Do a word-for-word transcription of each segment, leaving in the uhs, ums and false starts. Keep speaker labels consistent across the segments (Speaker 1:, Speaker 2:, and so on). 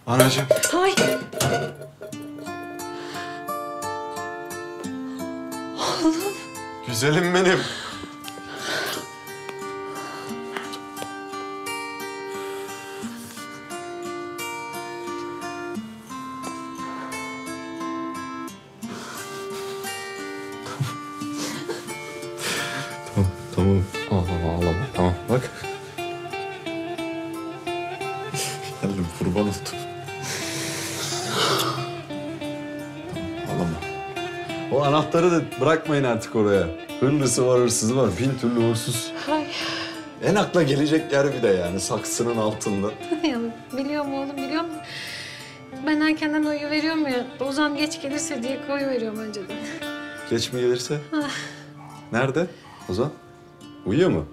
Speaker 1: Anacığım.
Speaker 2: Ay. Oğlum.
Speaker 1: Güzelim benim. Tamam, tamam. Ağlama, ağlama. Tamam, bak. Geldim, kurban oldum. Ağlama. O anahtarı da bırakmayın artık oraya. Hırlısı var, hırsızı var. Bin türlü hırsız.
Speaker 2: Ay.
Speaker 1: En akla gelecek yer bir de yani, saksının altında.
Speaker 2: Ya, biliyorum oğlum, biliyorum. Ben erkenden uyuveriyorum ya. Ozan geç gelirse diye koyuveriyorum önceden.
Speaker 1: Geç mi gelirse?
Speaker 2: Ah.
Speaker 1: Nerede Ozan? Uyuyor mu?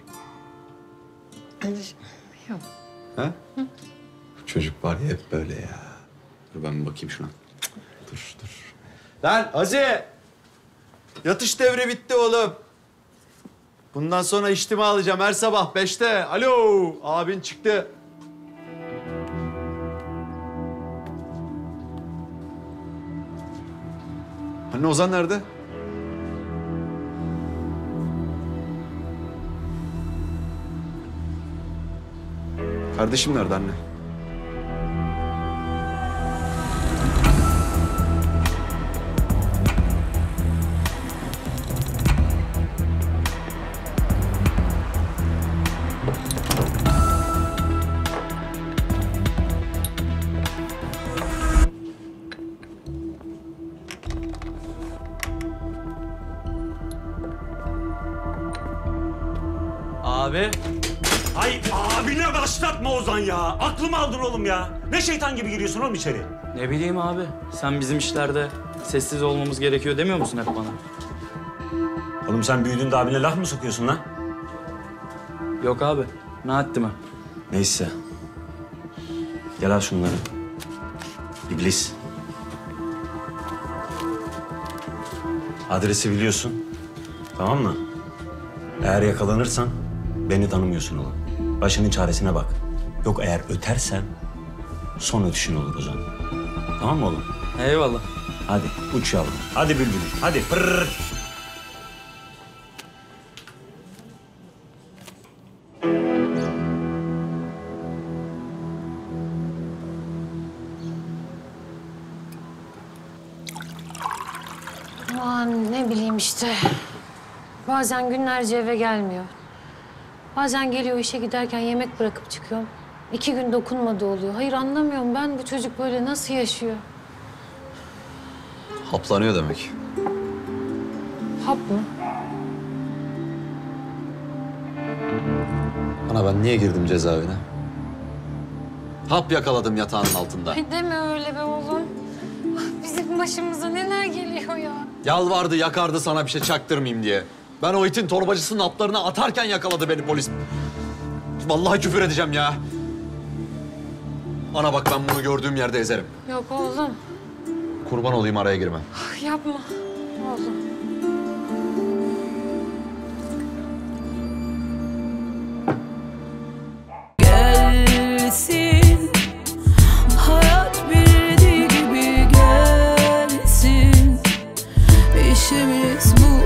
Speaker 2: Yok.
Speaker 1: Ha? Hı? Bu çocuk var ya hep böyle ya. Dur ben bir bakayım şuna. Dur, dur. Lan Aziz! Yatış devri bitti oğlum. Bundan sonra içtima alacağım her sabah beşte. Alo, abin çıktı. Anne Ozan nerede? Kardeşim nerede anne?
Speaker 3: Abi.
Speaker 4: Ay abine başlatma Ozan ya. Aklımı aldın oğlum ya. Ne şeytan gibi giriyorsun oğlum içeri.
Speaker 3: Ne bileyim abi. Sen bizim işlerde sessiz olmamız gerekiyor demiyor musun hep bana?
Speaker 4: Oğlum sen büyüdüğünde abine laf mı sokuyorsun lan?
Speaker 3: Yok abi. Ne etti mi?
Speaker 4: Neyse. Gel al şunları. İblis. Adresi biliyorsun. Tamam mı? Eğer yakalanırsan beni tanımıyorsun oğlum. Başının çaresine bak. Yok eğer ötersen son ötüşün olur Ozan. Tamam mı oğlum?
Speaker 3: Eyvallah.
Speaker 4: Hadi uç yavrum. Hadi bülbülüm. Hadi pırrrr.
Speaker 2: Aman ne bileyim işte. Bazen günlerce eve gelmiyor. Bazen geliyor işe giderken yemek bırakıp çıkıyorum. İki gün dokunmadı oluyor. Hayır anlamıyorum ben bu çocuk böyle nasıl yaşıyor?
Speaker 1: Haplanıyor demek.
Speaker 2: Hap mı?
Speaker 1: Ana ben niye girdim cezaevine? Hap yakaladım yatağının altında.
Speaker 2: Ay deme öyle be oğlum. Bizim başımıza neler geliyor ya.
Speaker 1: Yalvardı, yakardı sana bir şey çaktırmayayım diye. Ben o itin torbacısının haplarını atarken yakaladı beni polis. Vallahi küfür edeceğim ya. Ana bak ben bunu gördüğüm yerde ezerim.
Speaker 2: Yok oğlum.
Speaker 1: Kurban olayım araya girme.
Speaker 2: Ah, yapma oğlum.
Speaker 5: Gelsin, hayat bildiği gibi gelsin. İşimiz bu.